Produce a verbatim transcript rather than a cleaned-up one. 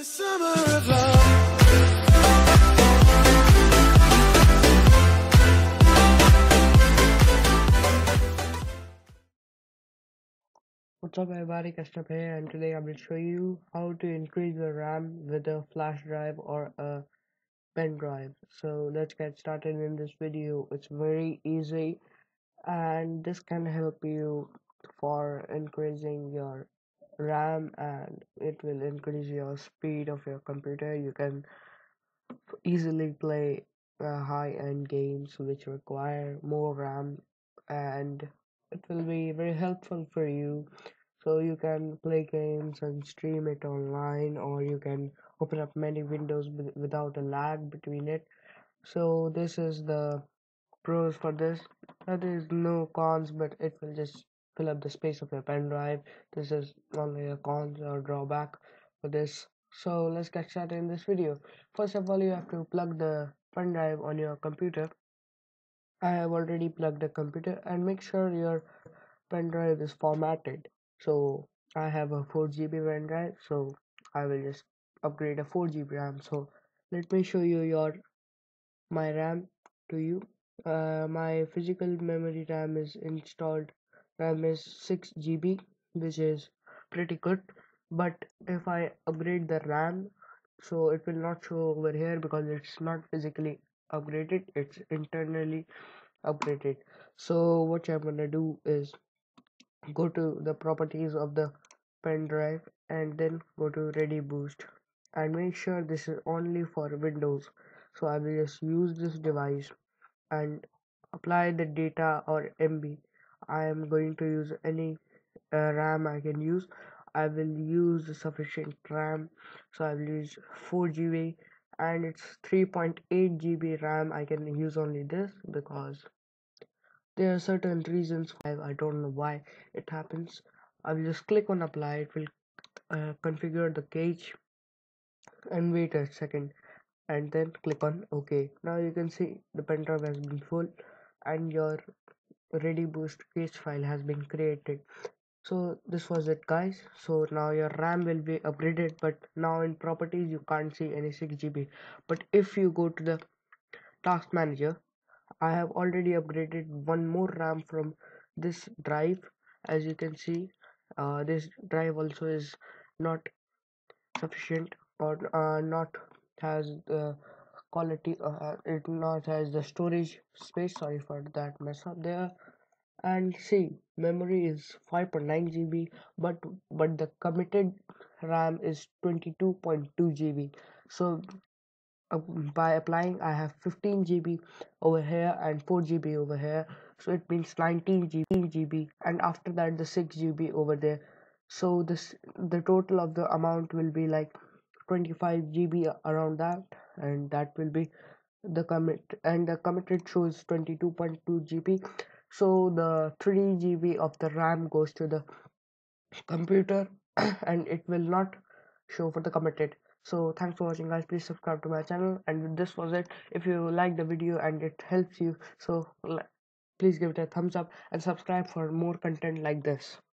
The summer of love. What's up everybody, Kestup here, and today I will show you how to increase the RAM with a flash drive or a pen drive. So let's get started in this video. It's very easy and this can help you for increasing your RAM, and it will increase your speed of your computer. You can easily play uh, high-end games which require more RAM, and it will be very helpful for you. So you can play games and stream it online, or you can open up many windows with, without a lag between it. So this is the pros for this. Uh, there is no cons, but it will just fill up the space of your pen drive. This is only a cons or drawback for this. So let's get started in this video. First of all, you have to plug the pen drive on your computer. I have already plugged the computer, and make sure your pen drive is formatted. So I have a four G B pen drive, so I will just upgrade a four G B RAM. So let me show you your my RAM to you. Uh, my physical memory RAM is installed. RAM is six G B, which is pretty good. But if I upgrade the RAM, so it will not show over here because it's not physically upgraded, it's internally upgraded. So what I'm gonna do is go to the properties of the pen drive and then go to ready boost, and make sure this is only for Windows. So I will just use this device and apply the data or M B. I am going to use any uh, RAM I can use. I will use the sufficient RAM, so I will use four G B, and it's three point eight G B RAM. I can use only this because there are certain reasons why. I don't know why it happens. I will just click on apply. It will uh, configure the cache, and wait a second, and then click on OK. Now you can see the pen drive has been full and your ready boost cache file has been created. So this was it, guys. So now your RAM will be upgraded, but now in properties you can't see any six G B. But if you go to the task manager, I have already upgraded one more RAM from this drive. As you can see, uh, this drive also is not sufficient, or uh, not has the quality, uh, it not has the storage space. Sorry for that mess up there. And see, memory is five point nine G B, but but the committed RAM is twenty-two point two G B. So uh, by applying, I have fifteen G B over here and four G B over here, so it means nineteen G B, and after that the six G B over there. So this the total of the amount will be like twenty-five G B around that, and that will be the commit, and the committed shows twenty-two point two G B. So the three G B of the RAM goes to the computer and it will not show for the committed. So thanks for watching, guys. Please subscribe to my channel, and this was it. If you like the video and it helps you, so please give it a thumbs up and subscribe for more content like this.